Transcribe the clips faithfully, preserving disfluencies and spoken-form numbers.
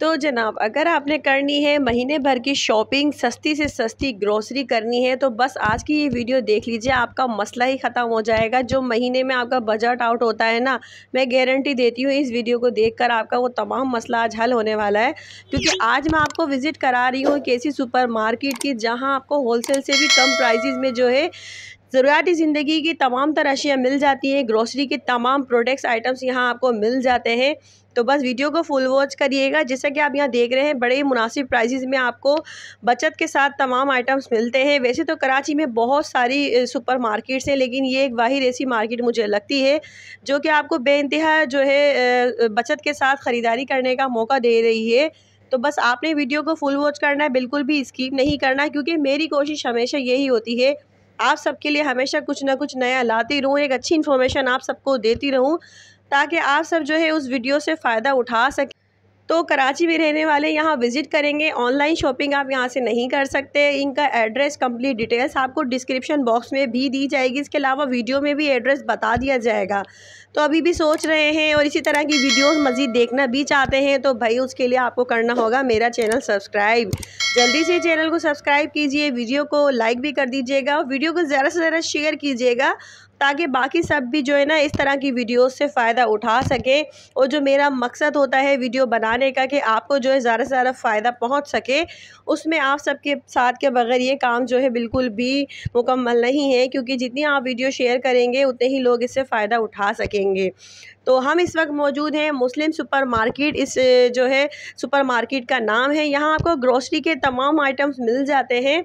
तो जनाब, अगर आपने करनी है महीने भर की शॉपिंग, सस्ती से सस्ती ग्रोसरी करनी है, तो बस आज की ये वीडियो देख लीजिए, आपका मसला ही ख़त्म हो जाएगा। जो महीने में आपका बजट आउट होता है ना, मैं गारंटी देती हूँ इस वीडियो को देखकर आपका वो तमाम मसला आज हल होने वाला है। क्योंकि आज मैं आपको विज़िट करा रही हूँ एक ऐसी सुपर मार्केट की, जहाँ आपको होलसेल से भी कम प्राइजेज़ में जो है ज़रूरियाती ज़िंदगी की तमाम तरह अशिया मिल जाती हैं। ग्रोसरी के तमाम प्रोडक्ट्स आइटम्स यहाँ आपको मिल जाते हैं। तो बस वीडियो को फुल वॉच करिएगा। जैसा कि आप यहाँ देख रहे हैं, बड़े ही मुनासिब प्राइसेस में आपको बचत के साथ तमाम आइटम्स मिलते हैं। वैसे तो कराची में बहुत सारी सुपर मार्केट्स हैं, लेकिन ये एक वाहिद ऐसी मार्केट मुझे लगती है जो कि आपको बेइंतहा जो है बचत के साथ ख़रीदारी करने का मौका दे रही है। तो बस आपने वीडियो को फुल वॉच करना है, बिल्कुल भी स्किप नहीं करना, क्योंकि मेरी कोशिश हमेशा यही होती है आप सबके लिए हमेशा कुछ ना कुछ नया लाती रहूँ, एक अच्छी इन्फॉर्मेशन आप सबको देती रहूँ, ताकि आप सब जो है उस वीडियो से फ़ायदा उठा सकें। तो कराची में रहने वाले यहाँ विज़िट करेंगे। ऑनलाइन शॉपिंग आप यहाँ से नहीं कर सकते। इनका एड्रेस, कंप्लीट डिटेल्स आपको डिस्क्रिप्शन बॉक्स में भी दी जाएगी। इसके अलावा वीडियो में भी एड्रेस बता दिया जाएगा। तो अभी भी सोच रहे हैं और इसी तरह की वीडियोस मज़ीद देखना भी चाहते हैं, तो भाई उसके लिए आपको करना होगा मेरा चैनल सब्सक्राइब। जल्दी से चैनल को सब्सक्राइब कीजिए, वीडियो को लाइक भी कर दीजिएगा और वीडियो को ज़्यादा से ज़्यादा शेयर कीजिएगा, ताकि बाकी सब भी जो है ना इस तरह की वीडियोस से फ़ायदा उठा सके। और जो मेरा मकसद होता है वीडियो बनाने का, कि आपको जो है ज़्यादा से ज़्यादा फ़ायदा पहुंच सके, उसमें आप सबके साथ के बगैर ये काम जो है बिल्कुल भी मुकम्मल नहीं है। क्योंकि जितनी आप वीडियो शेयर करेंगे उतने ही लोग इससे फ़ायदा उठा सकेंगे। तो हम इस वक्त मौजूद हैं मुस्लिम सुपर मार्केट। इस जो है सुपर मार्केट का नाम है। यहाँ आपको ग्रोसरी के तमाम आइटम्स मिल जाते हैं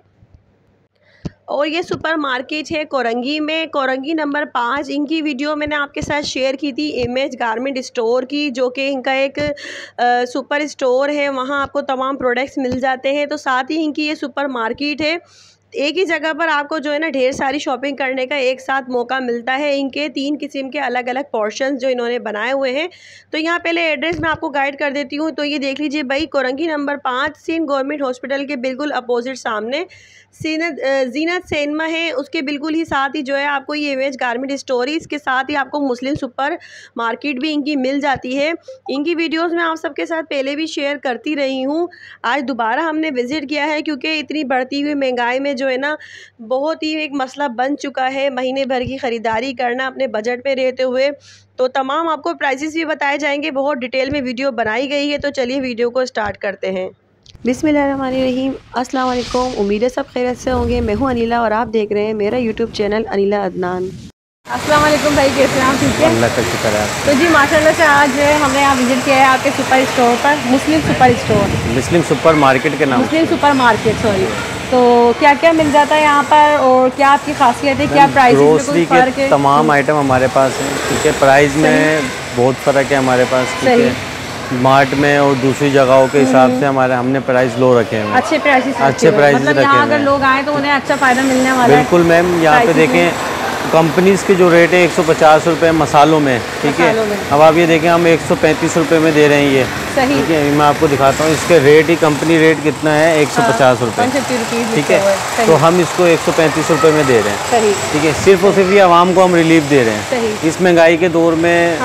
और ये सुपर मार्केट है कोरंगी में, कोरंगी नंबर पाँच। इनकी वीडियो मैंने आपके साथ शेयर की थी इमेज गारमेंट स्टोर की, जो कि इनका एक आ, सुपर स्टोर है। वहाँ आपको तमाम प्रोडक्ट्स मिल जाते हैं। तो साथ ही इनकी ये सुपर मार्केट है। एक ही जगह पर आपको जो है ना ढेर सारी शॉपिंग करने का एक साथ मौका मिलता है। इनके तीन किस्म के अलग अलग पोर्शंस जो इन्होंने बनाए हुए हैं। तो यहाँ पहले एड्रेस मैं आपको गाइड कर देती हूँ। तो ये देख लीजिए भाई, कोरंगी नंबर पाँच, सिंध गवर्नमेंट हॉस्पिटल के बिल्कुल अपोजिट सामने सीनत जीनत सिनेमा है, उसके बिल्कुल ही साथ ही जो है आपको ये इमेज गारमेंट स्टोर, इसके साथ ही आपको मुस्लिम सुपर मार्केट भी इनकी मिल जाती है। इनकी वीडियोस मैं आप सबके साथ पहले भी शेयर करती रही हूँ। आज दोबारा हमने विज़िट किया है, क्योंकि इतनी बढ़ती हुई महंगाई में जो है ना बहुत ही एक मसला बन चुका है महीने भर की ख़रीदारी करना अपने बजट पे रहते हुए। तो तमाम आपको प्राइसेस भी बताए जाएंगे, बहुत डिटेल में वीडियो बनाई गई है। तो चलिए वीडियो को स्टार्ट करते हैं। बिस्मिल्लाहिर्रहमानिर्रहीम, अस्सलाम वालेकुम। उम्मीद है सब खैरियत से होंगे। मैं हूँ अनिला और आप देख रहे हैं मेरा यूट्यूब चैनल अनिला अदनान। अस्सलाम वालेकुम भाई, कैसे हैं आप? ठीक है, अल्लाह का शुक्र है। तो जी माशाल्लाह से आज जो है हमने यहाँ विजिट किया है आपके सुपर स्टोर पर, Muslim super store, Muslim super market के नाम, मुस्लिम सुपर मार्केट सॉरी। तो क्या क्या मिल जाता है यहाँ पर और क्या आपकी खासियत है, क्या प्राइस? ग्रोसरी के तमाम आइटम हमारे पास हैं। ठीक है, प्राइस में बहुत फ़र्क है हमारे पास। ठीक है, मार्ट में और दूसरी जगहों के हिसाब से हमारे हमने प्राइस लो रखे हैं। अच्छे प्राइस अच्छे प्राइस मतलब रखे हैं। अगर लोग आए तो उन्हें अच्छा फ़ायदा मिलने वाला है। बिल्कुल मैम, यहाँ पे देखें कंपनीज के जो रेट है एक सौ पचास रुपये मसालों में। ठीक है, अब आप ये देखें हम एक सौ पैंतीस रुपये में दे रहे हैं ये। सही। ठीक है, मैं आपको दिखाता हूँ इसके रेट ही, कंपनी रेट कितना है, एक सौ पचास रुपये। ठीक है, तो हम इसको एक सौ पैंतीस रुपये में दे रहे हैं। ठीक है, सिर्फ और सिर्फ ये आवाम को हम रिलीफ दे रहे हैं इस महंगाई के दौर में।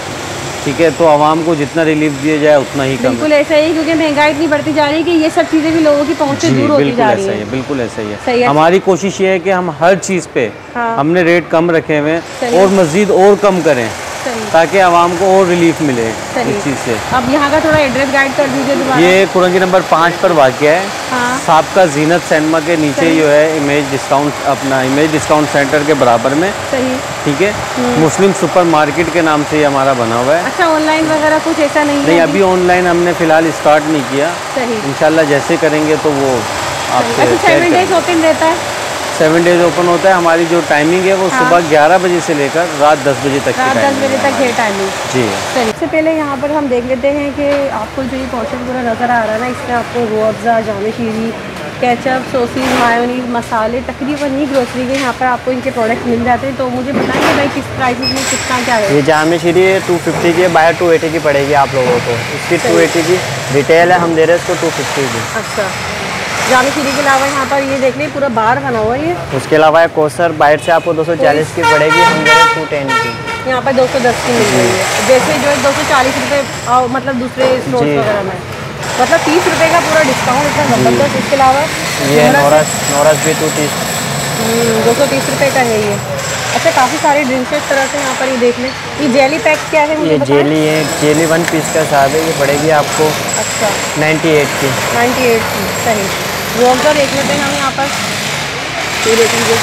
ठीक है, तो आवाम को जितना रिलीफ दिया जाए उतना ही कम। बिल्कुल ऐसा ही, क्योंकि महंगाई इतनी बढ़ती जा रही है कि ये सब चीज़ें भी लोगों की पहुँच से दूर होती जा रही है। बिल्कुल ऐसा ही है, बिल्कुल ऐसा ही है। हमारी कोशिश ये है कि हम हर चीज़ पे हाँ। हमने रेट कम रखे हुए और मज़ीद और कम करें, ताकि आवाम को और रिलीफ मिले इस चीज़ से। अब यहाँ का थोड़ा एड्रेस गाइड कर दीजिए दोबारा। ये कोरंगी नंबर पाँच पर वाक़या है। हाँ। साबका जीनत सिनेमा के नीचे जो है इमेज डिस्काउंट, अपना इमेज डिस्काउंट सेंटर के बराबर में। सही। ठीक है, मुस्लिम सुपर मार्केट के नाम से ये हमारा बना हुआ है। अच्छा, ऑनलाइन वगैरह कुछ ऐसा नहीं है? नहीं, अभी ऑनलाइन हमने फ़िलहाल स्टार्ट नहीं किया। सही। इंशाल्लाह जैसे करेंगे तो वो आपसे। सेवन डेज ओपन रहता है? सेवन डेज ओपन होता है। हमारी जो टाइमिंग है वो हाँ। सुबह ग्यारह बजे से लेकर रात दस बजे तक रात दस बजे तक है टाइमिंग। जी। सबसे पहले यहाँ पर हम देख लेते हैं कि आपको जो ये पोर्शन पूरा नज़र आ रहा है ना, इसमें आपको रूह अफ़ज़ा, जामे शीरी, केचप, सॉसेज, मायोनीज, मसाले, तकरीबन ही ग्रोसरी के यहाँ पर आपको इनके प्रोडक्ट मिल जाते हैं। तो मुझे बताएंगे भाई किस प्राइस में कितना क्या है? ये जामे शीरी टू फिफ्टी की है, बाहर टू एटी की पड़ेगी आप लोगों को। इसकी टू एटी की रिटेल है, हम दे रहे हैं इसको टू फिफ्टी की। अच्छा, जामे शीरी के अलावा यहाँ पर ये देख लें पूरा बार बना हुआ है ये। उसके अलावा है कोसर, बाहर से आपको दो सौ चालीस की पड़ेगी, हम दे रहे हैं टू टेन की। यहाँ पर दो सौ दस की मिल रही है, जैसे जो है दो सौ चालीस रुपये मतलब दूसरे स्टोर वगैरह में। मतलब तीस रुपये का पूरा डिस्काउंट, इतना ज़बरदस्त। इसके अलावा ये नोरस नोरस भी टू तीस दो सौ तीस रुपये का है ये। अच्छा, काफ़ी सारे ड्रिंक्स इस तरह से यहाँ पर ये देख लें। ये जेली पैक क्या है मुझे ये जेली है, जेली वन पीस का हिसाब है, ये पड़ेगी आपको अच्छा नाइन्टी एट की नाइन्टी एट की सही। रोज़ा देख लेते हैं हम यहाँ पर, ये देख लीजिए।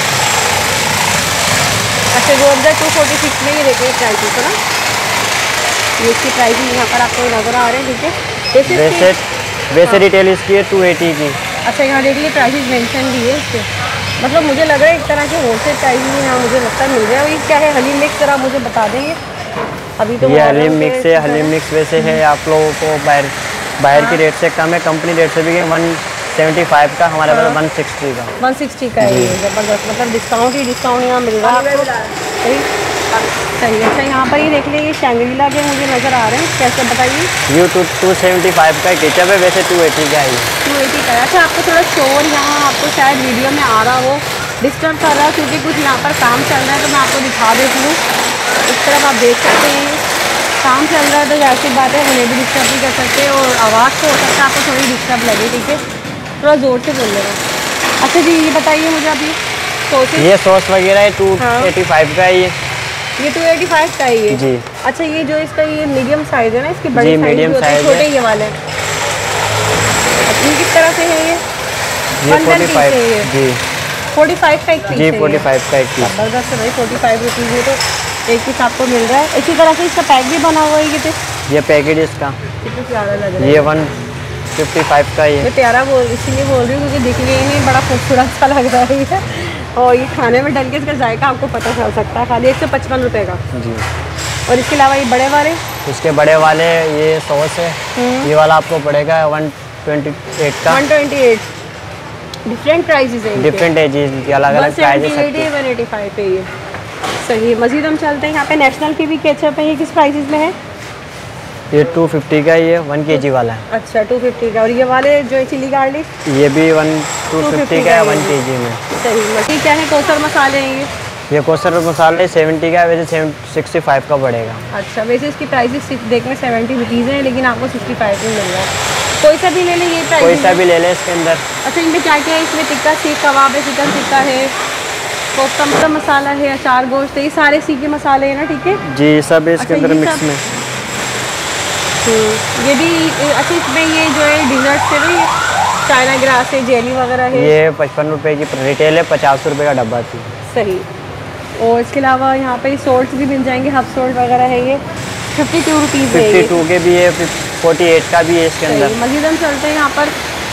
अच्छा, रोज़ा टू फोर्टी सिक्स में ये देखिए प्राइस है ना, ये इसकी प्राइस यहाँ पर आपको नज़र आ रहे हैं, ठीक है। वैसे वैसे रिटेल इसकी है टू एटी की। अच्छा, यहाँ देखिए प्राइस मेंशन भी है इसके, मतलब मुझे लग रहा है एक तरह के होलसेल प्राइस में यहाँ मुझे लगता है मिल रहा है। और ये क्या है, हलीम मिक्स जरा मुझे बता देंगे अभी तो। ये हलीम मिक्स है, हलीम मिक्स वैसे है आप लोगों को बाहर बाहर की रेट से कम है, कंपनी रेट से भी है वन सेवेंटी फाइव का, हमारे पास वन सिक्सटी का वन सिक्सटी का है ये, ज़बरदस्त। मतलब डिस्काउंट ही डिस्काउंट यहाँ मिल रहा है आपको, सही सही। अच्छा, यहाँ पर ये देख लें, ये शैंग्रीला के मुझे नज़र आ रहे हैं, कैसे बताइए। ये टू टू सेवेंटी फाइव का केचप है, वैसे टू एटी का है, टू एटी का है। अच्छा, आपको थोड़ा शोर यहाँ आपको शायद वीडियो में आ रहा हो, डिस्टर्ब कर रहा है, क्योंकि कुछ यहाँ पर काम चल रहा है, तो मैं आपको दिखा देती हूँ। इस तरफ आप देख सकते हैं काम चल रहा है, तो ऐसी बात है उन्हें भी डिस्टर्ब नहीं कर सकते, और आवाज़ तो हो सकता है आपको थोड़ी डिस्टर्ब लगे, ठीक है, थोड़ा ज़ोर से बोल लेगा। अच्छा जी, ये बताइए मुझे अभी सॉस, ये सॉस वगैरह है टू एटी फाइव का है, ये ये टू एटी फाइव का है ये जी। अच्छा, ये जो इसका ये मीडियम साइज़ है ना, इसकी बड़ी मीडियम साइज, छोटे ये वाले हैं। अच्छा, ये किस तरह से है ये? ये फोर्टी फाइव जी, फोर्टी फाइव का एक पीस जी, फोर्टी फाइव का एक पीस। ज़बरदस्त है भाई, फोर्टी फाइव रुपीज़ में तो एक पीस आपको मिल रहा है। इसी तरह से इसका पैक भी बना हुआ है, ये ये पैकेट इसका कितना प्यारा लग रहा है। ये वन फिफ्टी फाइव का ये मैं प्यारा बोल इसीलिए बोल रही हूँ क्योंकि दिखने में बड़ा खूबसूरत सा लग रहा है ये, और ये खाने में डल के इसका जायका आपको पता चल सकता है। खाली एक सौ पचपन रुपये का जी। और इसके अलावा ये बड़े वाले, इसके बड़े वाले ये सॉस है, ये वाला आपको पड़ेगा वन ट्वेंटी एट का। One twenty eight different prices है, डिफरेंट है जी, इनकी अलग अलग प्राइसेस है। वन एटी फाइव पे ये सही। मज़ीद हम चलते हैं यहाँ पे, नेशनल की भी केचप है, ये किस प्राइसेस में है? ये टू फिफ्टी का, ये वन के जी वाला है। अच्छा, टू फिफ्टी का। और ये वाले जो चिली गार्लिक, ये भी वन टू फिफ्टी का है, वन के जी में। सही। मछली क्या है, कौसर मसाले हैं ये? ये कौसर मसाले सेवेंटी का है, वैसे सेवन सिक्सटी फाइव का पड़ेगा। अच्छा, वैसे इसकी प्राइसेस देखने सेवेंटी रुपीज़ हैं, लेकिन आपको सिक्सटी फाइव में मिल रहा है। कोई सा भी ले लें, ये प्राइस कोई सा भी ले लें इसके अंदर। अच्छा, इनमें क्या क्या है? इसमें टिक्का सीख कबाब है, चिकन टिक्का है, कोफ्ता मसाला है, अचार गोश्त है, ये सारे सीखे मसाले हैं ना, ठीक है जी, सब है इसके अंदर मिक्स में। ये भी अच्छा, इसमें ये जो है डिजर्ट से भी चाइना ग्रास है, जेली वगैरह है। ये पचपन रुपए की रिटेल है, पचास रुपए का डब्बा थी। सही। और इसके अलावा यहाँ पे सोल्ट भी मिल जाएंगे, हफ सोल्ट वगैरह है, ये फिफ्टी टू रुपीज़ है। फिफ्टी टू के भी है, फोर्टी एट का भी है इसके अंदर। मज़ीद हम चलते हैं यहाँ पर।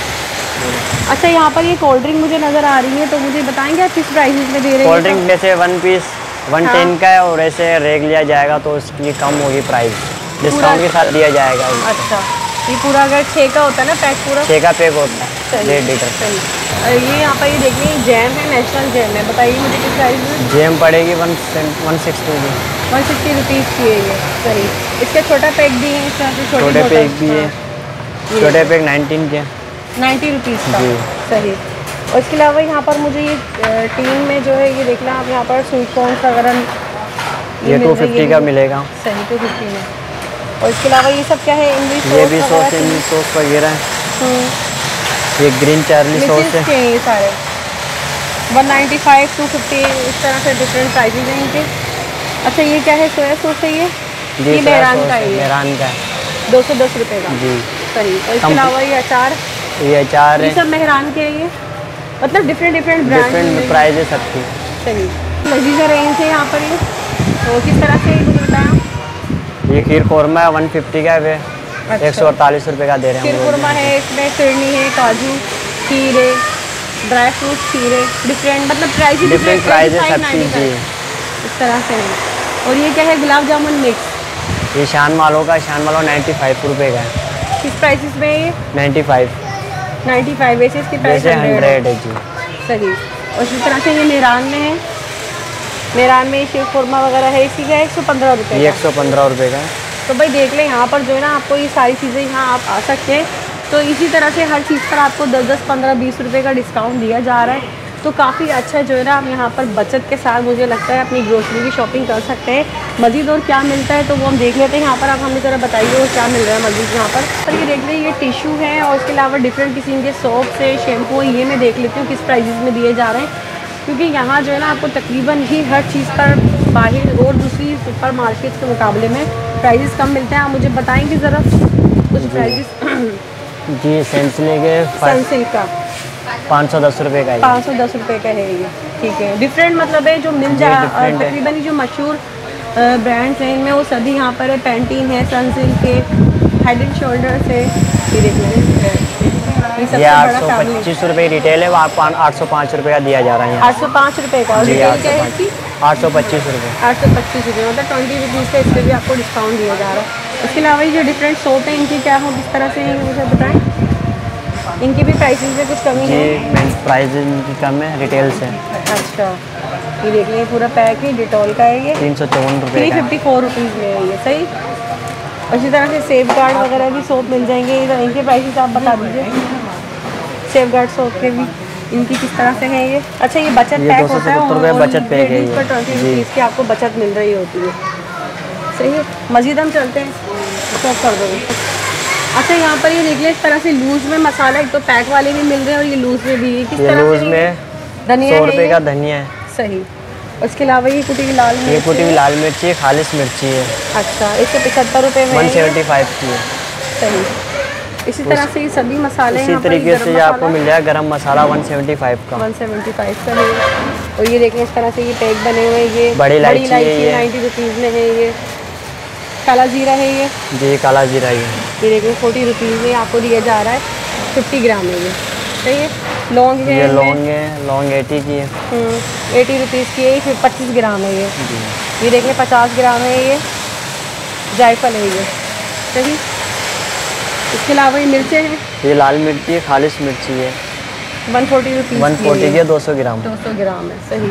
अच्छा, यहाँ पर ये कोल्ड ड्रिंक मुझे नज़र आ रही है, तो मुझे बताएंगे आप किस प्राइस में दे रहे हैं? कोल्ड ड्रिंक जैसे वन पीस वन टेन का है, और ऐसे रेग लिया जाएगा तो इसकी कम होगी प्राइस, डिस्काउंट के साथ दिया जाएगा। अच्छा, ये पूरा अगर छः का होता है ना पैक, पूरा छः का पैक होता है, डेढ़ लीटर। सही। ये यहाँ पर ये देखिए जैम है, नेशनल जैम है, बताइए मुझे किस प्राइस में? जैम पड़ेगी वन वन सिक्सटी की, वन सिक्सटी रुपीज़ की है ये। सही। इसका छोटा पैक भी है, इस तरह से छोटे पैक भी है, छोटे पैक नाइनटीन के नाइन्टी रुपीज़ का। सही। और इसके अलावा यहाँ पर मुझे ये टीन में जो है ये देखना आप, यहाँ पर स्वीट कॉर्न वगैरह ये टू फिफ्टी का मिलेगा। सही, टू फिफ्टी में। और इसके अलावा ये सब क्या है? इंग्लिश ये भी सॉस, इंग्लिश सॉस वगैरह है। ये ग्रीन चार्ली सॉस है, ये सारे one ninety five, two fifty, इस तरह से डिफरेंट प्राइसेस हैं इनके। अच्छा, ये क्या है? सोया सॉस है ये? ये मेहरान का है, मेहरान का दो सौ दस रुपये का जी। सही। और इसके अलावा ये अचार, ये अचार है, ये सब मेहरान के हैं, ये मतलब different different brand, different price है सबकी। सही। लजीजा रेंज है यहाँ पर, ये तो किस तरह से मुझे बताया? ये खीर कौरमा है, वन फिफ्टी का है, अच्छा। एक सौ अड़तालीस रुपये का दे रहे हैं। खीर कौरमा है, इसमें फिरनी है, काजू खीर है, ड्राई फ्रूट खीर है, डिफरेंट मतलब प्राइस डिफरेंट प्राइस है सबकी जी, इस तरह से है। और ये क्या है? गुलाब जामुन मिक्स, ये शान मालो का, शान मालो नाइन्टी फाइव रुपये का है। किस प्राइसेस में है ये? नाइन्टी फाइव नाइन्टी फाइव वैसे इसकी प्राइस हंड्रेड है जी। सही। और इसी तरह से ये मेहरान में है, मेहरान में शीर खुरमा वगैरह है, इसी का एक सौ पंद्रह रुपये, एक सौ पंद्रह रुपये का। तो भाई देख लें यहाँ पर जो है ना, आपको ये सारी चीज़ें यहाँ आप आ सकते हैं। तो इसी तरह से हर चीज़ पर आपको दस दस पंद्रह बीस रुपये का डिस्काउंट दिया जा रहा है। तो काफ़ी अच्छा जो है ना आप यहाँ पर बचत के साथ मुझे लगता है अपनी ग्रोसरी की शॉपिंग कर सकते हैं। मज़ीद और क्या मिलता है तो वो हम देख लेते हैं। यहाँ पर आप हमें ज़रा बताइए और क्या मिल रहा है मज़ीद यहाँ पर। पर ये देख रहे हैं ये टिशू है और इसके अलावा डिफरेंट किस्म के सोप्स है, शैम्पू है। ये मैं देख लेती हूँ किस प्राइजेज़ में दिए जा रहे हैं, क्योंकि यहाँ जो है ना आपको तकरीबन ही हर चीज़ पर बाहर और दूसरी सुपर मार्केट के मुकाबले में प्राइजेस कम मिलते हैं। आप मुझे बताएंगे ज़रा कुछ प्राइजेस? जी सनसिल्क है, सनसिल्क का पाँच सौ दस रुपये का है। पाँच सौ दस रुपये का है ये, ठीक है। डिफरेंट मतलब है जो मिल जाए तकरीबन जो मशहूर ब्रांड्स हैं इनमें वो सभी यहाँ पर है। पैंटीन है, सनसिल्क है, हेड एंड शोल्डर्स है। ये देख लें ये आठ सौ पच्चीस रुपये रिटेल है, वो आपको आठ सौ पाँच रुपये का दिया जा रहा है। आठ सौ पाँच रुपये का रिटेल क्या है इसकी? आठ सौ पच्चीस रुपये आठ सौ पच्चीस रुपये मतलब ट्वेंटी रुपीज़ का इस पर भी आपको डिस्काउंट दिया जा रहा है। इसके अलावा ये जो डिफरेंट सोप है इनकी क्या हो किस तरह से हैं मुझे बताएं। इनकी भी प्राइसेस में कुछ कमी है? प्राइस इनकी कम है रिटेल से। अच्छा ये देख लें पूरा पैक है डिटॉल का है ये तीन सौ चौवन रुपये थ्री फिफ्टी फोर रुपीज़ में है ये, सही। और इसी तरह से सेफ गार्ड वगैरह भी सोप मिल जाएंगे। इनके प्राइसेस आप बता दीजिए। सेफ गार्ड सोप के भी इनकी किस तरह से है ये? अच्छा ये बचत पैक होता है और बचत पैक है पर ट्वेंटी रुपीज़ की आपको बचत मिल रही होती है, सही है। मज़ीद हम चलते हैं सब कर दो। अच्छा यहाँ पर ये देख लें इस तरह से लूज में मसाला, एक तो पैक वाले भी मिल रहे हैं और ये लूज में भी। किस तरह लूज में धनिया सौ रुपये का धनिया है, सही। इसके अलावा ये कुटी हुई लाल मिर्च, ये कुटी हुई लाल मिर्ची है, खालिश मिर्ची है। अच्छा एक सौ पचहत्तर रुपये में वन सेवेंटी फाइव की है, सही। इसी तरह से ये सभी मसाले इसी तरीके से ये आपको मिल जाएगा गरम मसाला वन सेवेंटी फाइव का वन सेवेंटी फाइव का है। और ये देखें इस तरह से ये पैक बने हुए ये बड़ी इलायची है, नाइन्टी रुपीज़ में है ये। काला जीरा है ये, जी काला जीरा ये ये देखें फोर्टी रुपीज़ में आपको दिया जा रहा है। फिफ्टी ग्राम है ये, सही है। लौंग है, ये लौंग है, लौंग एटी की है, एटी रुपीज़ की है। फिर पच्चीस ग्राम है ये, ये देखें पचास ग्राम है ये। जायफल है ये, सही। इसके अलावा ये मिर्चें हैं, ये लाल मिर्ची है, खालिश मिर्ची है, one forty rupees one forty की दो सौ ग्राम दो सौ ग्राम है, सही।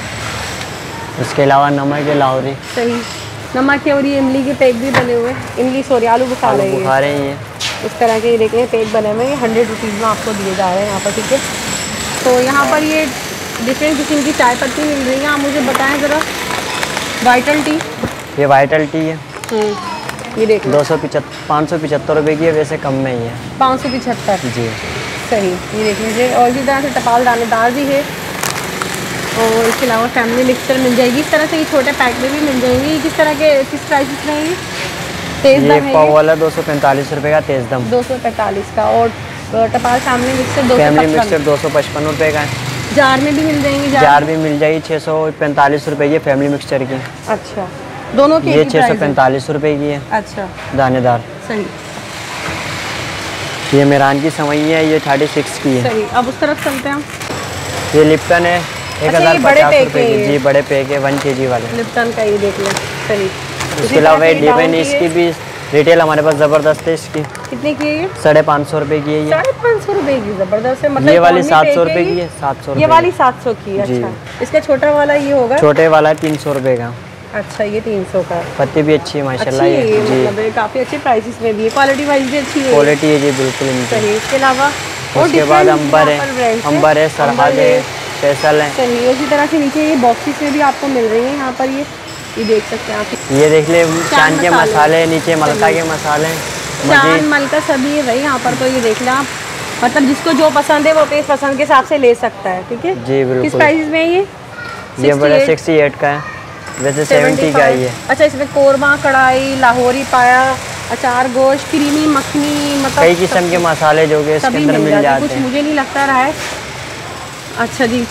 इसके अलावा नमक है लाहौरी, सही। नमक है और ये इमली के पैक भी बने हुए हैं। इमली सॉरी आलू बुखारे हैं, बुखारे हैं इस तरह के ये देखें पैक बने हुए हैं। हंड्रेड रुपीज़ में आपको दिए जा रहे हैं यहाँ पर, ठीक है। तो यहाँ पर ये डिफरेंट किस्म की चाय पत्ती मिल रही है। आप मुझे बताएं ज़रा। वाइटल टी, ये वाइटल टी है, ये देख दो सौ पिछहत्तर पाँच सौ पिछहत्तर रुपये की है, वैसे कम में ही है, पाँच सौ पिछहत्तर जी, सही। ये देख लीजिए। और इसी तरह से टपाल दानेदार भी है और इसके अलावा फैमिली मिक्सचर मिल जाएगी। इस तरह से ये छोटे पैक में भी मिल जाएंगे। ये किस तरह के किस प्राइस में है ये? तेज़ दम है पाव वाला दो सौ पैंतालीस रुपये का तेज़ दम, दो सौ पैंतालीस का। और टपाल फैमिली मिक्सचर दो फैमिली मिक्सचर दो सौ पचपन रुपये का है। जार में भी मिल जाएंगे, जार, जार भी मिल जाएगी छः सौ पैंतालीस रुपये की फैमिली मिक्सचर की। अच्छा दोनों की ये छः सौ पैंतालीस रुपये की है, अच्छा दानेदार, सही। ये मेरान की सवई है, ये थर्टी सिक्स की है, सही। अब उस तरफ चलते हैं। ये लिप्टन है एक हज़ार पचास रुपये की, जी बड़े पैक है वन के जी वाले लिप्टन का, ये देख लें, सही। उसके अलावा डिपेंड इसकी भी रिटेल हमारे पास ज़बरदस्त है। इसकी कितने की है ये? साढ़े पाँच सौ रुपये की है ये, साढ़े पाँच सौ रुपये की, ज़बरदस्त है। मतलब ये वाली सात सौ रुपये की है, सात सौ ये वाली सात सौ की, अच्छा। इसका छोटा वाला ये होगा, छोटे वाला तीन सौ रुपये का, अच्छा ये तीन सौ का। पत्ती भी अच्छी है माशाल्लाह, ये जी मतलब काफ़ी अच्छे प्राइसेस में भी है, क्वालिटी वाइज भी अच्छी है, क्वालिटी है जी बिल्कुल इनकी। सही। इसके अलावा उसके बाद अंबर है, अंबर है, सरहद है, फैसल है, सही। उसी तरह से नीचे ये बॉक्सेस में भी आपको मिल रही है यहाँ पर। ये ये देख सकते हैं आप, ये देख ले चांद के मसाले, नीचे मलका के मसाले, चांद मलका सभी है भाई यहाँ पर। तो ये देख लें आप, मतलब जिसको जो पसंद है वो अपने पसंद के हिसाब से ले सकता है, ठीक है जी बिल्कुल। किस प्राइस में है ये? ये बड़ा सिक्सटी एट का है, वैसे सेवेंटी का ही है। अच्छा इसमें कोरमा, कढ़ाई, लाहौरी पाया, अचार, गोश्त, क्रीमी, मखनी, मतलब कई किस्म के मसाले जो कि इसके अंदर मिल जाते कुछ हैं। मुझे नहीं लगता रहा है। अच्छा जी,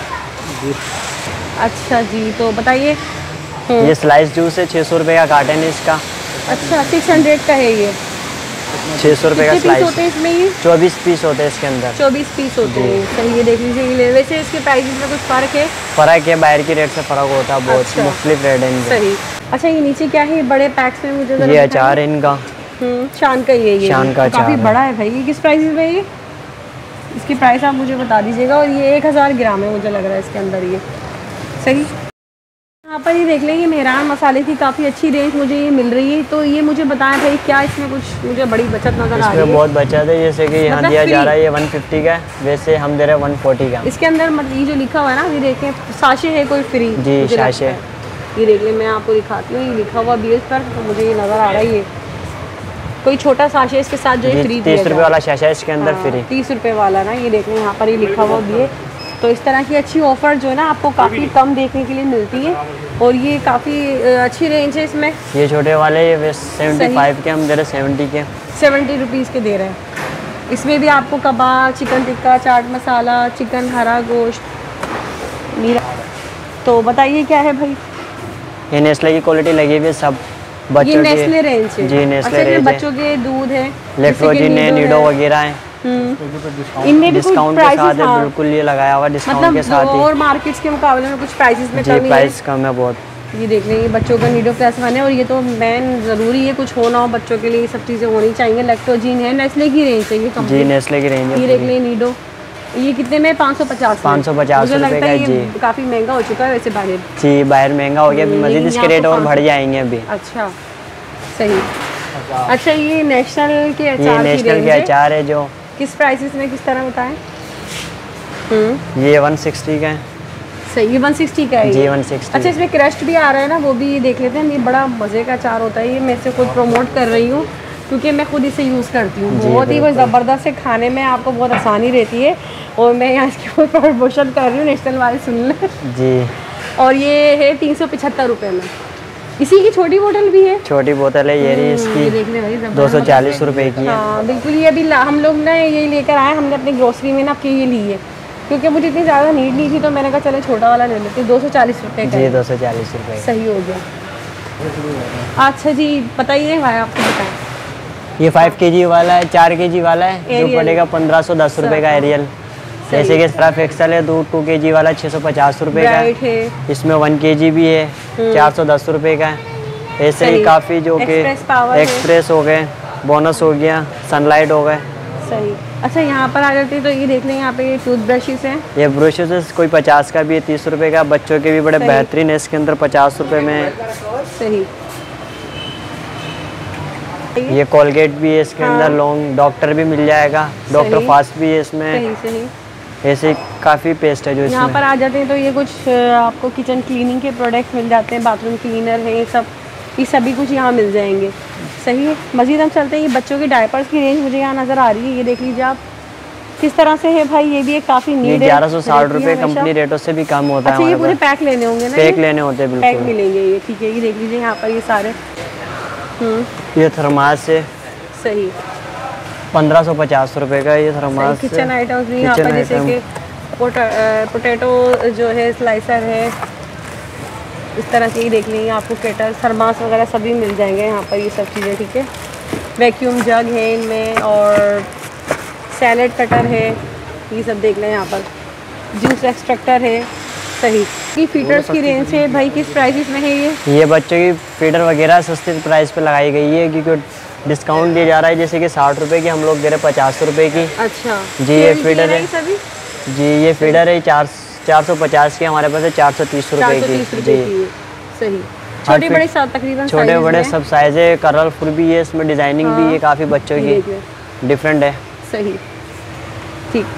अच्छा जी, तो बताइए। ये स्लाइस जूस है, छः सौ रुपये का कार्टन है इसका। अच्छा सिक्स हंड्रेड का है ये, छः सौ रुपये का स्लाइस होते हैं इसमें? ये चौबीस पीस होते हैं इसके अंदर, चौबीस पीस होते हैं, सही। ये देख लीजिए। वैसे इसके प्राइसेस में कुछ फ़र्क है? फ़र्क है, बाहर की रेट से फ़र्क होता है बहुत, अच्छा। मुख्तलिफ रेट है इनके, सही। अच्छा ये नीचे क्या है बड़े पैक्स में? मुझे ये अचार है इनका, शान का ही है ये, शान का अचार काफ़ी बड़ा है भाई। ये किस प्राइस में ये? इसकी प्राइस आप मुझे बता दीजिएगा। और ये एक हज़ार ग्राम है मुझे लग रहा है इसके अंदर, ये सही। यहाँ यहाँ पर ये देख लें, ये मेहरान मसाले की काफ़ी अच्छी रेंज मुझे ये मिल रही है। तो ये मुझे बताएं भाई, क्या इसमें कुछ मुझे बड़ी बचत नज़र आ रही है? इसमें बहुत बचत है, जैसे कि यहाँ मतलब दिया जा रहा है ये वन फिफ्टी का, वैसे हम दे रहे हैं वन फोर्टी का। इसके अंदर मतलब ये जो लिखा हुआ है ना, ये देखें साशे है कोई फ्री जी, साशे। ये देख लें, मैं आपको दिखाती हूँ, ये लिखा हुआ बी एस पर, तो मुझे ये नज़र आ रहा है ये कोई छोटा साशे इसके साथ जो है फ्री तीस रुपये वाला साशा इसके अंदर फ्री, तीस रुपये वाला ना। ये देख लें यहाँ पर ये लिखा हुआ भी है। तो इस तरह की अच्छी ऑफ़र जो है ना आपको काफ़ी कम देखने के लिए मिलती है, और ये काफ़ी अच्छी रेंज है इसमें। ये छोटे वाले ये सेवेंटी फाइव के हम दे रहे हैं, सेवेंटी के सेवेंटी रुपीज़ के दे रहे हैं। इसमें भी आपको कबाब, चिकन टिक्का, चाट मसाला, चिकन हरा गोश्त मीरा। तो बताइए क्या है भाई? ये नेस्ले की क्वालिटी लगी हुई है, सब बच्चों ये नेस्ले रेंज है जी, नेस्ले रेंज है। बच्चों के दूध है, लेक्टोजिन है, नीडो वगैरह है, इनमें भी डिस्काउंट के साथ है, बिल्कुल ये लगाया हुआ डिस्काउंट मतलब के साथ ही, और मार्केट्स के मुकाबले में कुछ प्राइसेस में जी प्राइस कम है बहुत। ये देख लेंगे बच्चों का नीडो प्लस वन है, और ये तो मेन ज़रूरी है, कुछ हो ना हो बच्चों के लिए ये सब चीज़ें होनी चाहिए। लेक्टोजिन है, नेस्ले की रेंज है ये कम, जी नेस्ले की रेंज है। ये देख लें नीडो, ये कितने में? पाँच सौ पचास पाँच सौ पचास रुपये का जी। काफ़ी महंगा हो चुका है वैसे बाहर, जी बाहर महंगा हो गया, मजीद इसके रेट और बढ़ जाएंगे अभी। अच्छा सही। अच्छा ये नेशनल के अचार, ये नेशनल के अचार है जो किस प्राइसेस में, किस तरह बताएं? ये वन सिक्सटी का है। सही, ये वन सिक्सटी का है जी, वन सिक्सटी। अच्छा इसमें क्रस्ट भी आ रहा है ना, वो भी देख लेते हैं। ये बड़ा मज़े का अचार होता है, ये मैं इसे खुद प्रमोट कर रही हूँ क्योंकि मैं खुद इसे यूज़ करती हूँ। बहुत ही वो ज़बरदस्त है, खाने में आपको बहुत आसानी रहती है, और मैं यहाँ इसकी बहुत प्रमोशन कर रही हूँ, नेशनल वाले सुन लें जी। और ये है तीन सौ पचहत्तर रुपये में। इसी की छोटी बोतल भी है, छोटी बोतल है ये रही इसकी, देखने भाई दो सौ चालीस रुपये की है। हाँ बिल्कुल, ये अभी हम लोग ना ये लेकर आए, हमने अपनी ग्रोसरी में ना आपके ये ली है, क्योंकि मुझे इतनी ज़्यादा नीड नहीं थी, तो मैंने कहा चले छोटा वाला ले लेते, दो सौ चालीस रुपये का। जी दो सौ चालीस रुपये सही हो गया। अच्छा जी बताइए भाई, आपको बताएं। ये फाइव के जी वाला है, चार के जी वाला है, जो पड़ेगा पंद्रह सौ दस रुपये का एरियल। जैसे कि सर्फ एक्सेल है, दो टू के जी वाला छः सौ पचास रुपये का है, इसमें वन के जी भी है, चार सौ दस रुपये का है। ऐसे ही काफ़ी जो कि एक्सप्रेस हो गए, बोनस हो गया, सनलाइट हो गए। सही। अच्छा यहाँ पर आ जाते हैं तो ये देख लें, यहाँ पे ये टूथ ब्रशेस हैं, ये ब्रशेस कोई पचास का भी है, तीस रुपये का, बच्चों के भी बड़े बेहतरीन है, इसके अंदर पचास रुपये में। सही। ये कोलगेट भी है इसके अंदर, लॉन्ग डॉक्टर भी मिल जाएगा, डॉक्टर फास्ट भी है इसमें। सही सही। ऐसे काफ़ी पेस्ट है जो इसमें। यहाँ पर आ जाते हैं तो ये कुछ आपको किचन क्लीनिंग के प्रोडक्ट मिल जाते हैं, बाथरूम क्लीनर है, ये सब ये सभी कुछ यहाँ मिल जाएंगे। सही है। मज़ीद हम चलते हैं, ये बच्चों के डायपर्स की रेंज मुझे यहाँ नज़र आ रही है, ये देख लीजिए आप किस तरह से है भाई, ये भी एक काफ़ी नीड है। ग्यारह सौ साठ रुपये कंपनी रेटों से भी कम होता है। अच्छा ये पूरे पैक लेने होंगे ना? पैक लेने होते हैं, बिल्कुल पैक मिलेंगे ये, ठीक है। ये देख लीजिए यहाँ पर ये सारे, ये थर्मास है, सही, पंद्रह सौ पचास रुपये का ये थर्मास। किचन आइटम्स भी यहाँ पर, जैसे कि पोटैटो जो है स्लाइसर है, इस तरह के ही देख लीजिए आपको केटल, थर्मास वगैरह सभी मिल जाएंगे यहाँ पर, ये सब चीज़ें, ठीक है। वैक्यूम जग है इनमें, और सैलेड कटर है, ये सब देख लें यहाँ पर, जूस एक्सट्रैक्टर है। सही। ये फीडर्स की रेंज है भाई, किस प्राइस में है ये? ये बच्चों की फीडर वगैरह सस्ती प्राइस पे लगाई गई है, क्योंकि डिस्काउंट दिया जा रहा है, जैसे कि साठ रुपए की हम लोग दे रहे पचास रुपए की। अच्छा जी ये फीडर है, जी ये फीडर है, चार चार सौ पचास की हमारे पास है, चार सौ तीस रुपए की। जी सही। छोटे बड़े सब तकरीबन छोटे बड़े सब साइज है, कलरफुल भी है, इसमें डिजाइनिंग भी है काफ़ी बच्चों की, डिफरेंट है। सही, ठीक।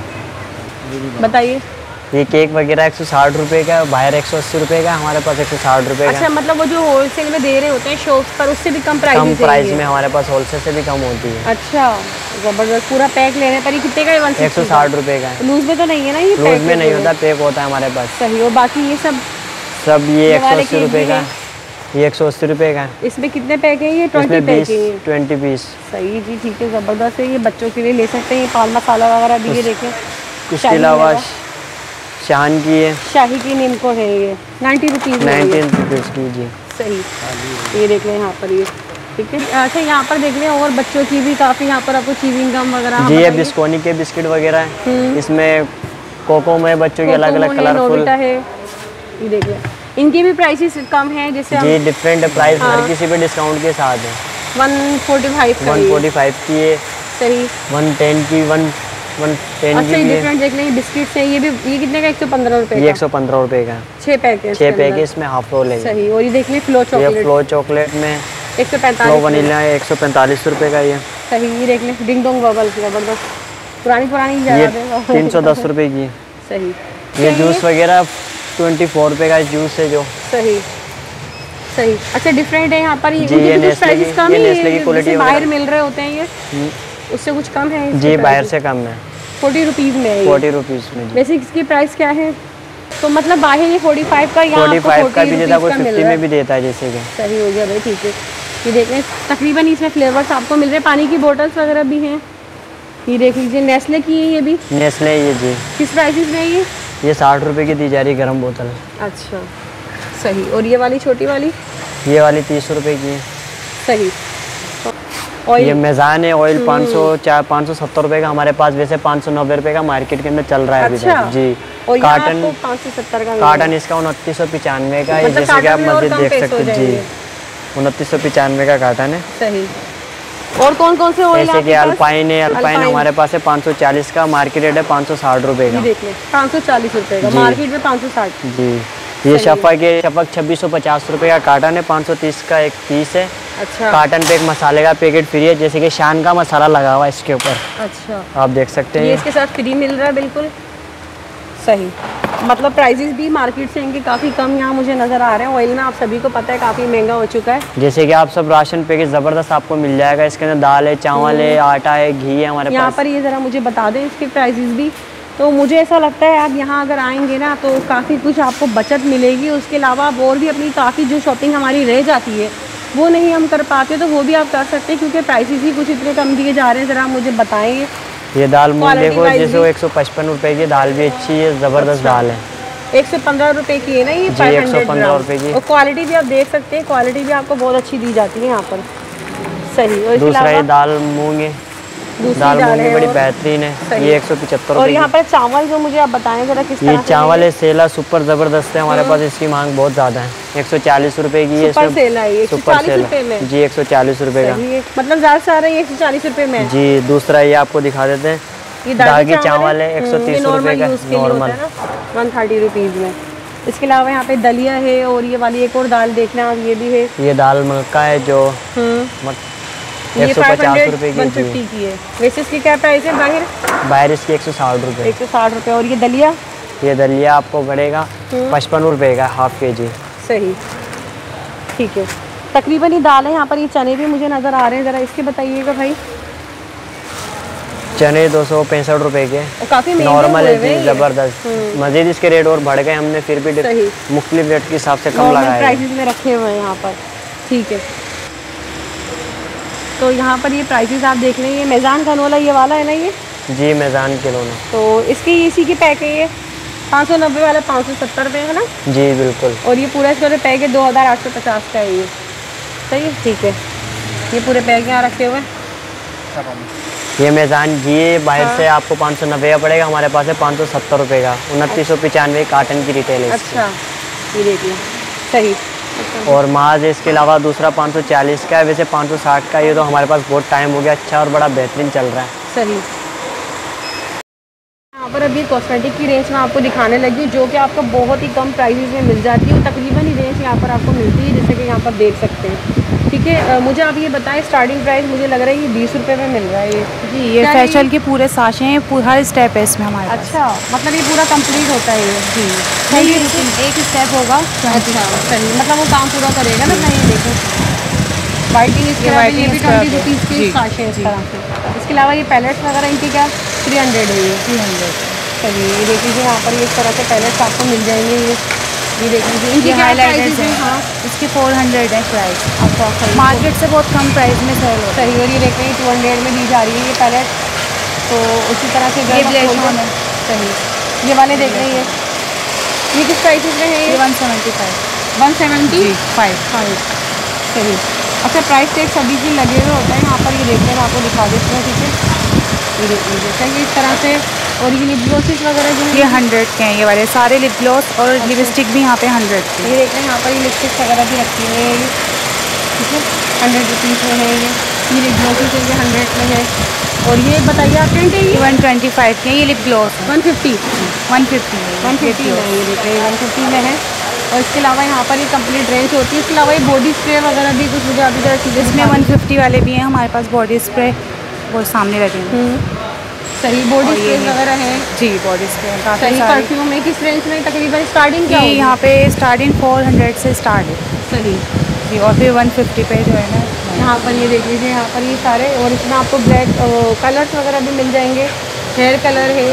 बताइए। ये केक वगैरह एक सौ साठ रुपये का, बाहर एक सौ अस्सी रुपये का, हमारे पास एक सौ साठ रुपये का। अच्छा मतलब वो जो होलसेल में दे रहे होते हैं शॉप्स पर, उससे भी कम प्राइस कम प्राइस में हमारे पास होलसेल से भी कम होती है। अच्छा ज़बरदस्त। पूरा पैक लेने पर ये कितने का है? एक सौ साठ रुपये का। लूज में तो नहीं है ना ये? लूज में नहीं होता, पैक होता है हमारे पास। सही। और बाकी ये सब सब ये एक सौ अस्सी रुपये का, ये एक सौ अस्सी रुपये का। इसमें कितने पैक है? ये ट्वेंटी पैक है, ट्वेंटी पीस। सही जी, ठीक है, ज़बरदस्त है। ये बच्चों के लिए ले सकते हैं, ये पान मसाला वगैरह भी, ये देखें। उसके अलावा शान की है, शाही की निम्को है, ये नाइन्टी रुपीज़ नाइनटीन रुपीज़ की। जी सही। ये देख लें यहाँ पर, ये ठीक है। अच्छा यहाँ पर देख लें, और बच्चों की भी काफ़ी यहाँ पर आपको चीविंग गम वगैरह। जी ये बिस्कोनी के बिस्किट वगैरह है, इसमें कोको में बच्चों के अलग अलग कलरफुल है, ये देख लें। इनकी भी प्राइसेस कम है, जैसे जी डिफरेंट प्राइस हर किसी पे डिस्काउंट के साथ है। One forty five one forty five की है, सही। वन टेन की, वन वन टेन अच्छा, डिफरेंट देख लें। बिस्किट्स है, ये भी ये कितने का? एक सौ पंद्रह रुपए ये एक सौ पंद्रह रुपए का छः पैकेट छः पैकेट इसमें हाफ रोल है। सही। और ये देख लें फ्लो चॉकलेट, ये फ्लो चॉकलेट में एक सौ पैंतालीस वनीला है, एक सौ पैंतालीस रुपए का ये। सही। ये देख लें डिंग डोंग बबल, जबरदस्त पुरानी पुरानी ये तीन सौ दस रुपए की। सही। ये जूस वगैरह ट्वेंटी फोर रुपए का जूस है जो। सही सही। अच्छा, डिफरेंट है यहाँ पर। ये जी, ये नेस्ले की, ये नेस्ले की क्वालिटी बाहर मिल रहे होते हैं, ये उससे कुछ कम है? जी बाहर से कम है, फोर्टी रुपीज़ में। फोर्टी रुपीज़ में। वैसे इसकी प्राइस क्या है? तो मतलब बाहर ये फोर्टी फाइव का, यहाँ फोर्टी फाइव का भी देता, कोई फिफ्टी में भी देता है जैसे कि। सही हो गया भाई, ठीक है। ये देख लें, तकरीबन इसमें फ्लेवर्स आपको मिल रहे हैं। पानी की बोटल्स वगैरह भी हैं। ये देख लीजिए, नेस्ले की है ये भी। नेस्ले ये जी। किस प्राइसेस में ये? ये साठ रुपए की दी जा रही है गर्म बोतल। अच्छा सही। और ये वाली छोटी वाली? ये वाली तीस रुपए की है। सही। और ये मेज़ान है ऑयल पाँच सौ चार पाँच सौ सत्तर रुपये का हमारे पास, वैसे पाँच सौ नब्बे रुपये का मार्केट के अंदर चल रहा है। अच्छा। अभी जी। और काटन पाँच सौ सत्तर का काटन इसका उनतीस सौ पिचानवे का है, जैसे कि आप मस्जिद देख सकते हैं जी। उनतीस सौ पिचानवे का काटन है। सही। और कौन कौन से ऑयल? जैसे कि अल्पाइन है, अल्पाइन हमारे पास है पाँच सौ चालीस का, मार्केट रेट है पाँच सौ साठ रुपये का। देख लें, पाँच सौ चालीस रुपये का, मार्केट में पाँच सौ साठ। जी। ये शफक है, शफक छब्बीस सौ पचास रुपये का काटन है, पाँच सौ तीस का एक पीस है। अच्छा। काटन पे एक मसाले का पैकेट फ्री है, जैसे कि शान का मसाला लगा हुआ है इसके ऊपर। अच्छा, आप देख सकते हैं। ये इसके साथ फ्री मिल रहा है बिल्कुल। सही। मतलब प्राइसेस भी मार्केट से इनके काफ़ी कम यहाँ मुझे नज़र आ रहे हैं। ऑयल में आप सभी को पता है काफ़ी महंगा हो चुका है। जैसे कि आप सब राशन पैकेट ज़बरदस्त आपको मिल जाएगा। इसके अंदर दाल है, चावल है, आटा है, घी है हमारे पास। यहाँ पर ये ज़रा मुझे बता दें इसके प्राइसेस भी। तो मुझे ऐसा लगता है आप यहाँ अगर आएंगे ना तो काफ़ी कुछ आपको बचत मिलेगी। उसके अलावा आप और भी अपनी काफ़ी जो शॉपिंग हमारी रह जाती है वो नहीं हम कर पाते, तो वो भी आप कर सकते हैं, क्योंकि प्राइसेस ही कुछ इतने कम दिए जा रहे हैं। ज़रा मुझे बताएंगे। ये दाल मूंग देखो, जैसे वो एक सौ पचपन रुपये की दाल भी अच्छी है, ज़बरदस्त दाल है। एक सौ पंद्रह रुपये की है ना ये? एक सौ पंद्रह रुपये की। और क्वालिटी भी आप देख सकते हैं, क्वालिटी भी आपको बहुत अच्छी दी जाती है यहाँ पर। सही। और दूसरा ये दाल मूंग है, दाल मूंग भी बड़ी बेहतरीन है, ये एक सौ पचहत्तर। और यहाँ पर चावल जो मुझे आप बताएं जरा किस तरह? ये चावल है सेला सुपर ज़बरदस्त है हमारे पास, इसकी मांग बहुत ज़्यादा है। एक सौ चालीस रुपये की है, सुपर सेला है, सुपर सेला जी, एक सौ चालीस रुपये का। मतलब ज़्यादा से ज़्यादा एक सौ चालीस रुपये में जी। दूसरा ये आपको दिखा देते हैं, ये दागी चावल है, एक सौ तीस रुपये का नॉर्मल, वन थर्टी रुपीज़ में। इसके अलावा यहाँ पे दलिया है, और ये वाली एक और दाल देखना आप, ये भी है। ये दाल मलका है जो एक सौ पचास रुपये की, की है। वैसे इसकी क्या प्राइस है बाहर? बाहर इसकी एक सौ साठ रुपये एक सौ साठ रुपये। और ये दलिया? ये दलिया आपको पड़ेगा पचपन रुपये का हाफ के जी। सही, ठीक है। तकरीबन ये दाल है। यहाँ पर ये चने भी मुझे नज़र आ रहे हैं, ज़रा इसके बताइएगा भाई। चने दो सौ पैंसठ रुपये के, काफ़ी नॉर्मल है जी, ज़बरदस्त। मज़ीद इसके रेट और बढ़ गए, हमने फिर भी मुख्तलिफ रेट के हिसाब से कम लगाया है, प्राइसेस में रखे हुए हैं यहाँ पर। ठीक है, तो यहाँ पर ये प्राइसेस आप देख लें। ये मेज़ान खनोला ये वाला है ना ये? जी, मेज़ान किलोना। तो इसकी इसी की पैक है ये पाँच सौ नब्बे वाला, पाँच सौ सत्तर रुपये है ना? जी बिल्कुल। और ये पूरा इसका पैक है दो हज़ार आठ सौ पचास का है ये। सही है, ठीक है। ये पूरे पैक यहाँ रखे हुए हैं। ये मेज़ान घी है, बाहर हाँ। से आपको पाँच सौ नब्बे का पड़ेगा, हमारे पास है पाँच सौ सत्तर रुपये का। उनतीस सौ पचानवे काटन की रिटेल है। अच्छा, ये देखिए, सही। और माज है इसके अलावा दूसरा पाँच सौ चालीस का है, वैसे पाँच सौ साठ का। ये तो हमारे पास बहुत टाइम हो गया, अच्छा और बड़ा बेहतरीन चल रहा है। सही। यहाँ पर अभी कॉस्मेटिक की रेंज में आपको दिखाने लगी, जो कि आपको बहुत ही कम प्राइसेस में मिल जाती है। तकरीबन ही रेंज यहाँ पर आपको मिलती है, जैसे कि यहाँ पर देख सकते हैं। ठीक है, मुझे आप ये बताएं स्टार्टिंग प्राइस मुझे लग रहा है ये बीस रुपये में मिल रहा है ये। जी, ये फेशियल के पूरे साशे हैं, हर स्टेप है इसमें हमारे। अच्छा, मतलब ये पूरा कंप्लीट होता है ये? जी, नहीं, एक स्टेप होगा। अच्छा, चलिए, मतलब वो काम पूरा करेगा ना। मैं ये देखूँ वाइटिंग, इसके अलावा ये भी ट्वेंटी रुपीज़ के साशे हैं इस तरह से। इसके अलावा ये पैलेट्स वगैरह इनकी क्या थ्री हंड्रेड है ये? Three hundred. चलिए, ये देख लीजिए, यहाँ पर इस तरह से पैलेट्स आपको मिल जाएंगे। ये ये देख लीजिए, इनकी हाईलाइटर्स हैं। हाँ, इसके फोर हंड्रेड है प्राइस। अच्छा, मार्केट से बहुत कम प्राइस में सेल होता है। सही। और ये देख रहे हैं टू हंड्रेड में दी जा रही है ये पैलेट। तो उसी तरह से ये ब्लेशॉन है। सही। ये वाले देख रहे हैं, ये किस प्राइसेस में है? ये one seventy five one seventy five five सही। अच्छा, प्राइस टैग सभी की लगे हुए होते हैं यहाँ पर। ये देख रहे हैं, आपको दिखा देते हैं। ठीक है, ये देख लीजिए। सही, इस तरह से। और ये लिप ग्लॉसेस वगैरह जो ये हंड्रेड के हैं, ये वाले सारे लिप ग्लॉस और अच्छा। लिपस्टिक भी यहाँ पे हंड्रेड के। ये देख रहे हैं, यहाँ पर ये लिपस्टिक वगैरह भी रखी हुई है। ठीक है, हंड्रेड रुपीज़ में है ये। ये लिप ग्लॉसेस है, ये हंड्रेड में है। और ये बताइए आप टेंट है ये वन ट्वेंटी फाइव के ये lip gloss one fifty one fifty one fifty में ये देख रहे हैं वन फिफ्टी में है। और इसके अलावा यहाँ पर ये कंप्लीट रेंज होती है। इसके अलावा ये बॉडी स्प्रे वगैरह भी कुछ मुझे अभी ज़रा चीज़ें इसमें वन फिफ्टी वाले भी हैं हमारे पास बॉडी स्प्रे, वो सामने लगे हैं। सही बॉडी स्प्रे वगैरह है जी, बॉडी स्प्रे काफ़ी सही। परफ्यूम है किस रेंज में तकरीबन स्टार्टिंग क्या है? यहाँ पे स्टार्टिंग फोर हंड्रेड से स्टार्ट है। सही जी, और फिर वन फिफ्टी पे जो है ना यहाँ पर ये देख लीजिए, यहाँ पर ये सारे, और इसमें आपको ब्लैक कलर्स वगैरह भी मिल जाएंगे, हेयर कलर है,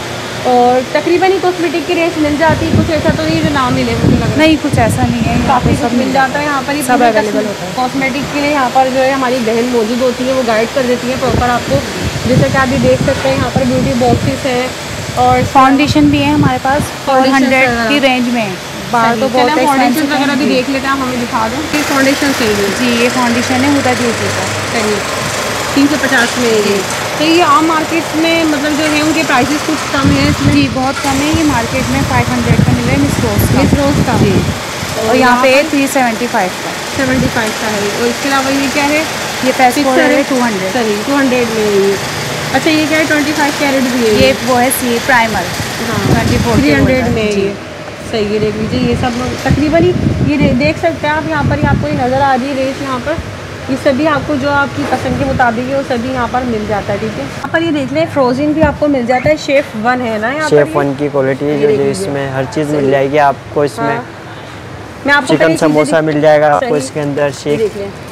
और तकरीबन ही कॉस्मेटिक की रेंज मिल जाती है। कुछ ऐसा तो नहीं जो नाम मिले मुझे लग रहा है। नहीं, कुछ ऐसा नहीं है, काफ़ी सब मिल जाता है यहाँ पर। सब अवेलेबल होता है। कॉस्मेटिक के लिए यहाँ पर जो है हमारी बहन मौजूद होती है, वो गाइड कर देती है प्रॉपर आपको। जैसे कि आप भी देख सकते हैं यहाँ पर ब्यूटी बॉक्सेस हैं और फाउंडेशन भी है हमारे पास फोर हंड्रेड की रेंज में। बाहर तो बहुत फाउंडेशन वगैरह भी देख लेते हैं, आप हमें दिखा दो कि फाउंडेशन सही है। जी, ये फाउंडेशन है हुदा ब्यूटी का, सही तीन सौ पचास में ये। तो ये आम मार्केट में मतलब जो है उनके प्राइसेस कुछ कम है इसमें? जी, बहुत कम है। ये मार्केट में फाइव हंड्रेड का मिल रहा है मिस रोज का। मिस रोज का जी, और यहाँ पे थ्री सेवेंटी फाइव का सेवेंटी फाइव का है। और इसके अलावा ये क्या है? ये पैसे है टू हंड्रेड सही टू हंड्रेड में ये। अच्छा, ये क्या है? ट्वेंटी फाइव कैरेट भी है ये, वो है सी प्राइमर, हाँ ट्वेंटी फोर थ्री हंड्रेड में ये। सही, ये देख लीजिए, ये सब तकरीबन ही ये देख सकते हैं आप। यहाँ पर ही आपको ये नज़र आ रही है रेट यहाँ पर। ये सभी आपको जो आपकी पसंद के मुताबिक है वो सभी यहाँ पर मिल जाता है। ठीक है, यहाँ पर ये देख लें फ्रोजन भी आपको मिल जाता है। शेफ वन है ना यहाँ पर? शेफ वन की क्वालिटी जो जो इसमें हर चीज़ मिल जाएगी आपको। इसमें हाँ। मैं आपको चिकन समोसा मिल जाएगा आपको, इसके अंदर शीख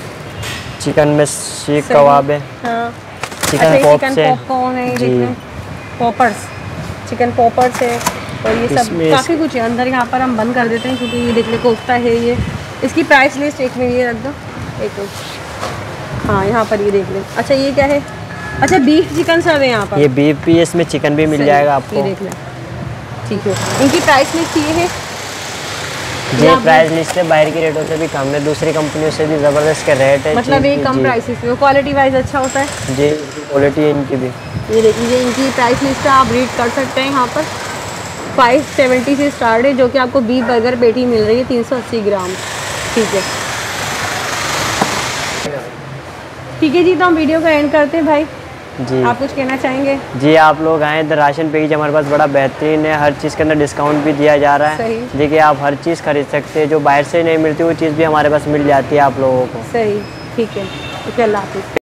चिकन में शीख कबाब है, चिकन पॉपकॉर्न है, जी पॉपर्स, चिकन पॉपर्स है, और ये सब काफ़ी कुछ है अंदर। यहाँ पर हम बंद कर देते हैं क्योंकि ये देख ले कोफ्ता है ये। इसकी प्राइस लिस्ट एक मिनट ये रख दो, एक मिनट। हाँ, यहाँ पर ये देख लें। अच्छा, ये क्या है? अच्छा, बीफ चिकन सब है यहाँ पर। ये बीफ भी, इसमें चिकन भी मिल जाएगा आपको। ये देख लें, ठीक है। इनकी प्राइस लिस्ट ये है? ये प्राइस लिस्ट है बाहर की रेटों से भी कम है, दूसरी कंपनियों से भी ज़बरदस्त का रेट है। मतलब ये कम प्राइसेस में, क्वालिटी वाइज अच्छा होता है जी, क्वालिटी है इनकी भी। ये देख लीजिए, इनकी प्राइस लिस्ट आप रीड कर सकते हैं यहाँ पर। फाइव सेवेंटी से स्टार्ट है, जो कि आपको बीफ बर्गर पेटी मिल रही है तीन सौ अस्सी ग्राम। ठीक है, ठीक है जी, तो हम वीडियो का एंड करते हैं भाई। जी, आप कुछ कहना चाहेंगे? जी, आप लोग आए तो राशन पैकेज हमारे पास बड़ा बेहतरीन है, हर चीज़ के अंदर डिस्काउंट भी दिया जा रहा है। देखिए, आप हर चीज़ खरीद सकते हैं, जो बाहर से नहीं मिलती वो चीज़ भी हमारे पास मिल जाती है आप लोगों को। सही, ठीक है, ओके, अल्लाह हाफिज़।